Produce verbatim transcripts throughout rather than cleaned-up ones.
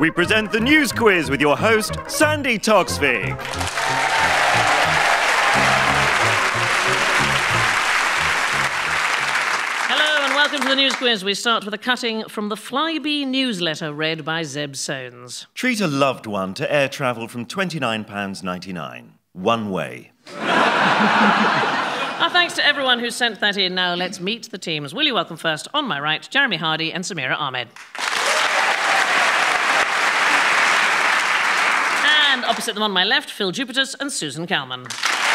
we present the news quiz with your host, Sandi Toksvig. Hello and welcome to the news quiz. We start with a cutting from the Philae newsletter read by Zeb Soanes. Treat a loved one to air travel from twenty-nine pounds ninety-nine. One way. Our thanks to everyone who sent that in. Now let's meet the teams. Will you welcome first, on my right, Jeremy Hardy and Samira Ahmed. And opposite them on my left, Phil Jupitus and Susan Calman.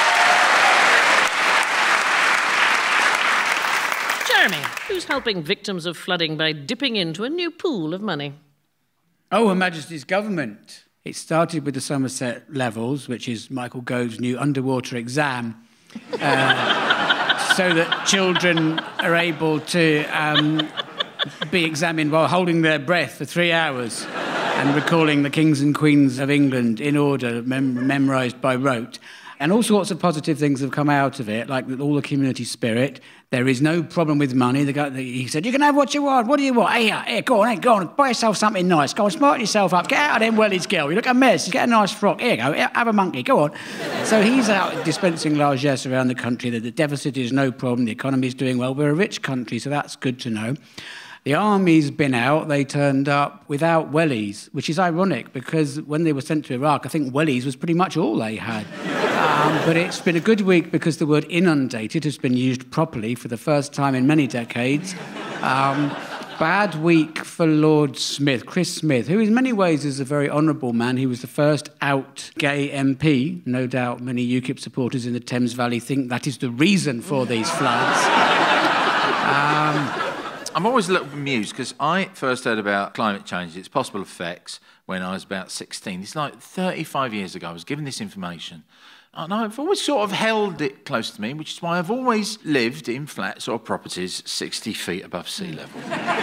Jeremy, who's helping victims of flooding by dipping into a new pool of money? Oh, Her Majesty's Government. It started with the Somerset Levels, which is Michael Gove's new underwater exam, uh, so that children are able to um, be examined while holding their breath for three hours and recalling the kings and queens of England in order, mem memorised by rote. And all sorts of positive things have come out of it, like all the community spirit. There is no problem with money. The guy, he said, you can have what you want. What do you want? Hey, here, go on, hey, go on. Buy yourself something nice. Go on, smart yourself up. Get out of them wellies, girl. You look a mess. Get a nice frock. Here you go. Have a monkey. Go on. So he's out dispensing largesse around the country. The deficit is no problem. The economy is doing well. We're a rich country, so that's good to know. The army's been out. They turned up without wellies, which is ironic because when they were sent to Iraq, I think wellies was pretty much all they had. Um, but it's been a good week because the word inundated has been used properly for the first time in many decades. Um, bad week for Lord Smith, Chris Smith, who in many ways is a very honourable man. He was the first out gay M P. No doubt many UKIP supporters in the Thames Valley think that is the reason for these floods. Um, I'm always a little bemused because I first heard about climate change, its possible effects, when I was about sixteen. It's like thirty-five years ago I was given this information. And I've always sort of held it close to me, which is why I've always lived in flats or properties sixty feet above sea level.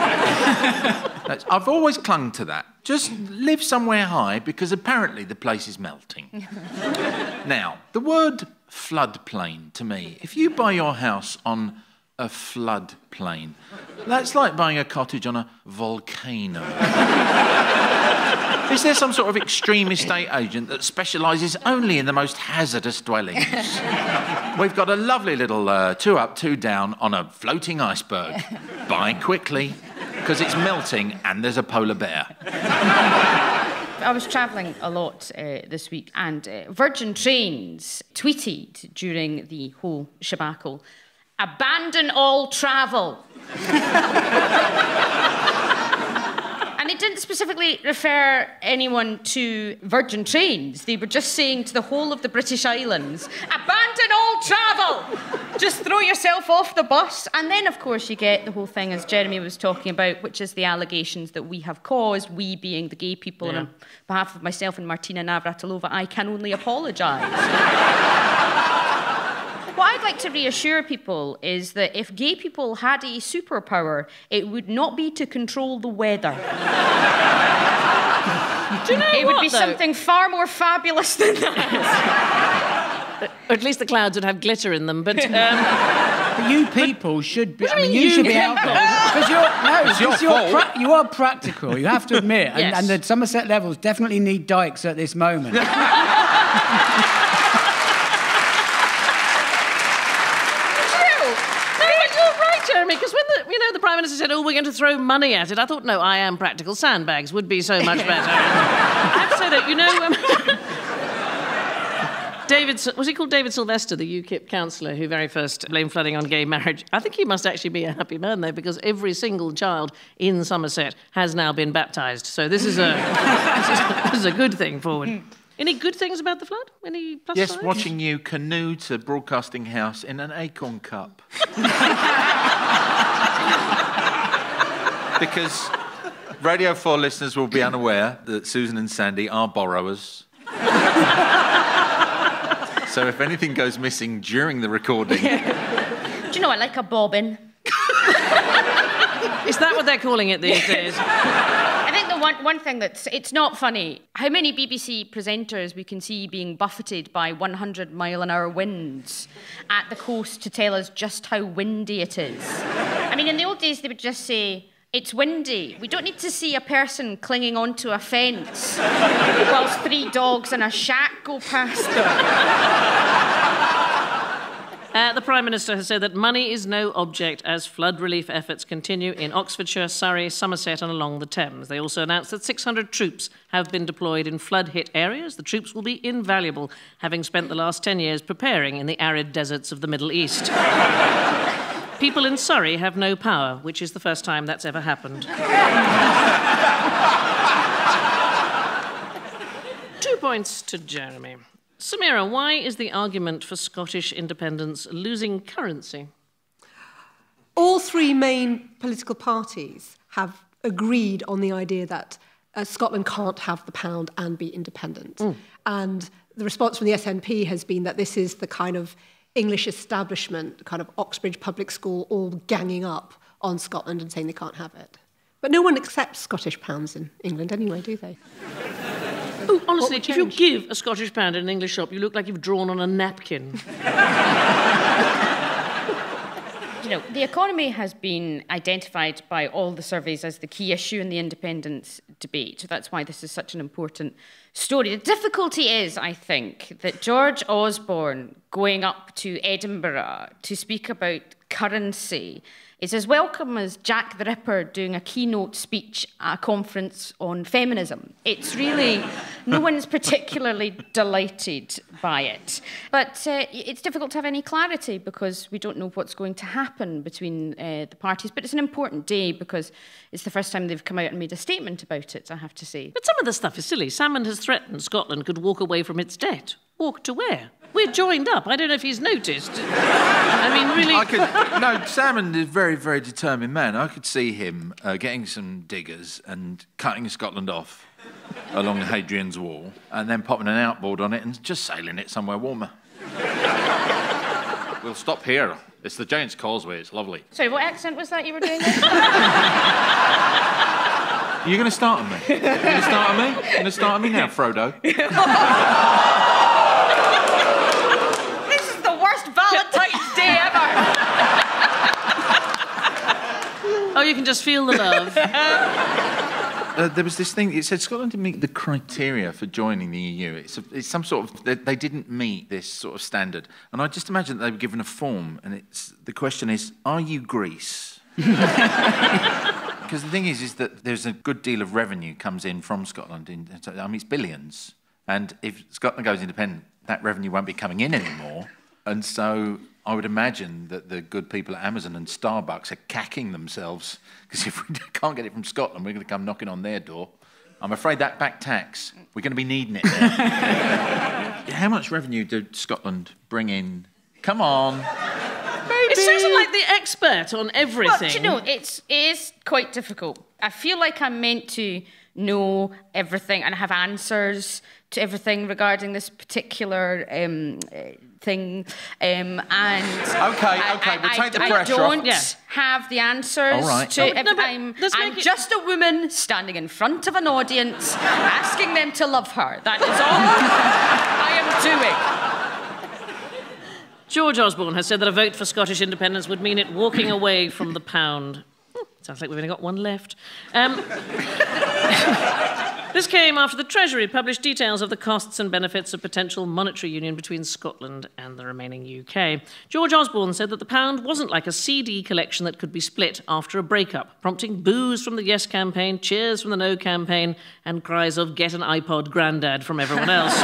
I've always clung to that. Just live somewhere high because apparently the place is melting. Now, the word floodplain to me, if you buy your house on a floodplain, that's like buying a cottage on a volcano. Is there some sort of extreme estate agent that specialises only in the most hazardous dwellings? We've got a lovely little uh, two up, two down on a floating iceberg. Buy quickly, because it's melting and there's a polar bear. I was travelling a lot uh, this week, and uh, Virgin Trains tweeted during the whole shebacle, "Abandon all travel." And they didn't specifically refer anyone to Virgin Trains. They were just saying to the whole of the British Islands, abandon all travel! Just throw yourself off the bus. And then, of course, you get the whole thing, as Jeremy was talking about, which is the allegations that we have caused, we being the gay people, yeah. And on behalf of myself and Martina Navratilova, I can only apologise. What I'd like to reassure people is that if gay people had a superpower, it would not be to control the weather. Do you know It what, would be though? something far more fabulous than that. Or at least the clouds would have glitter in them, but... Um... But you people should be... What do I mean, you you mean, should you be out there. Because you're... No, It's your because you're fault. pra you are practical, you have to admit. And, Yes. and the Somerset Levels definitely need dikes at this moment. Jeremy, because when the, you know, the Prime Minister said, oh, we're going to throw money at it, I thought, no, I am practical. Sandbags would be so much better. I have to say that, you know... Um, David, was he called David Sylvester, the UKIP councillor who very first blamed flooding on gay marriage? I think he must actually be a happy man, though, because every single child in Somerset has now been baptised. So this is a, this is, this is a good thing forward. Any good things about the flood? Any plus Yes, sides? watching you canoe to Broadcasting House in an acorn cup. Because Radio four listeners will be unaware that Susan and Sandi are borrowers. So if anything goes missing during the recording... Do you know, I like a bobbin. Is that what they're calling it these days? I think the one, one thing that's... It's not funny. How many B B C presenters we can see being buffeted by one hundred mile an hour winds at the coast to tell us just how windy it is. I mean, in the old days, they would just say, It's windy. We don't need to see a person clinging onto a fence whilst three dogs in a shack go past them. Uh, the Prime Minister has said that money is no object as flood relief efforts continue in Oxfordshire, Surrey, Somerset and along the Thames. They also announced that six hundred troops have been deployed in flood-hit areas. The troops will be invaluable, having spent the last ten years preparing in the arid deserts of the Middle East. People in Surrey have no power, which is the first time that's ever happened. Two points to Jeremy. Samira, why is the argument for Scottish independence losing currency? All three main political parties have agreed on the idea that uh, Scotland can't have the pound and be independent. Mm. And the response from the S N P has been that this is the kind of English establishment, kind of Oxbridge public school, all ganging up on Scotland and saying they can't have it. But no one accepts Scottish pounds in England anyway, do they? Oh, honestly, if you give a Scottish pound in an English shop, you look like you've drawn on a napkin. You know, the economy has been identified by all the surveys as the key issue in the independence debate. So that's why this is such an important story. The difficulty is, I think, that George Osborne going up to Edinburgh to speak about currency is as welcome as Jack the Ripper doing a keynote speech at a conference on feminism. It's really, no one's particularly delighted by it. But uh, it's difficult to have any clarity because we don't know what's going to happen between uh, the parties. But it's an important day because it's the first time they've come out and made a statement about it, I have to say. But some of the stuff is silly. Salmond has threatened Scotland could walk away from its debt. Walk to where? We're joined up. I don't know if he's noticed. I mean, really... I could, no, Salmond is a very, very determined man. I could see him uh, getting some diggers and cutting Scotland off along Hadrian's Wall and then popping an outboard on it and just sailing it somewhere warmer. We'll stop here. It's the Giant's Causeway. It's lovely. Sorry, what accent was that you were doing there? Are you going to start on me? Are you going to start on me? You're going to start on me now, Frodo? Valentine's Day ever. Oh, you can just feel the love. Uh, there was this thing, it said Scotland didn't meet the criteria for joining the E U. It's, a, it's some sort of, they, they didn't meet this sort of standard. And I just imagine that they were given a form, and it's, the question is, are you Greece? Because the thing is, is that there's a good deal of revenue comes in from Scotland. In, I mean, it's billions. And if Scotland goes independent, that revenue won't be coming in anymore. And so I would imagine that the good people at Amazon and Starbucks are cacking themselves because if we can't get it from Scotland, we're going to come knocking on their door. I'm afraid that back tax, we're going to be needing it there. How much revenue did Scotland bring in? Come on. Maybe. It sounds like the expert on everything. Well, do you know, it's, it is quite difficult. I feel like I'm meant to know everything and have answers to everything regarding this particular um, thing. Um, and okay, okay, we'll take the pressure off. I don't yeah. have the answers. All right. To, oh, if no, I'm I'm it... just a woman standing in front of an audience asking them to love her. That is all I am doing. George Osborne has said that a vote for Scottish independence would mean it walking away from the pound. Sounds like we've only got one left. Um, this came after the Treasury published details of the costs and benefits of potential monetary union between Scotland and the remaining U K. George Osborne said that the pound wasn't like a C D collection that could be split after a breakup, prompting boos from the Yes campaign, cheers from the No campaign, and cries of get an iPod, Grandad from everyone else.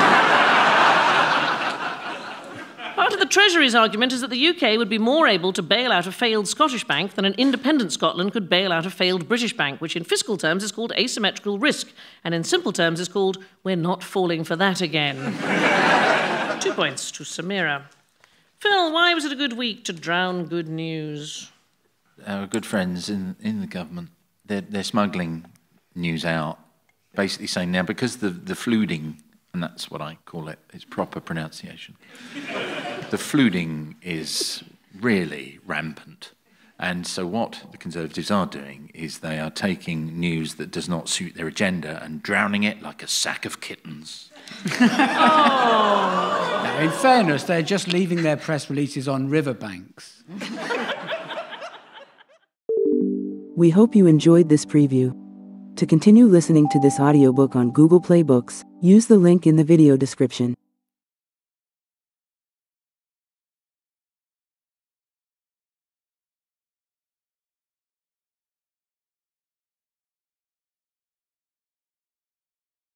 Part of the Treasury's argument is that the U K would be more able to bail out a failed Scottish bank than an independent Scotland could bail out a failed British bank, which in fiscal terms is called asymmetrical risk, and in simple terms is called we're not falling for that again. Two points to Samira. Phil, why was it a good week to drown good news? Our good friends in, in the government, they're, they're smuggling news out, basically saying now, because the, the flooding, and that's what I call it, its proper pronunciation. The flooding is really rampant. And so what the Conservatives are doing is they are taking news that does not suit their agenda and drowning it like a sack of kittens. Oh. Now, in fairness, they're just leaving their press releases on riverbanks. We hope you enjoyed this preview. To continue listening to this audiobook on Google Play Books, use the link in the video description.